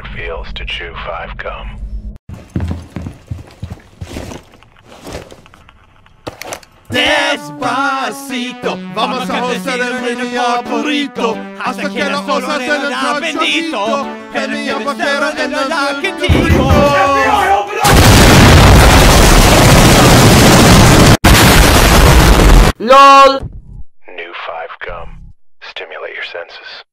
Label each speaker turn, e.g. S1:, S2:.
S1: it feels to chew 5 gum.
S2: Despacito, vamos a gozar el ritmo burrito, hasta que las cosas se les da bendito, que mi vaquero en el arquetipo.
S3: LOL.
S1: New 5 gum. Stimulate your senses.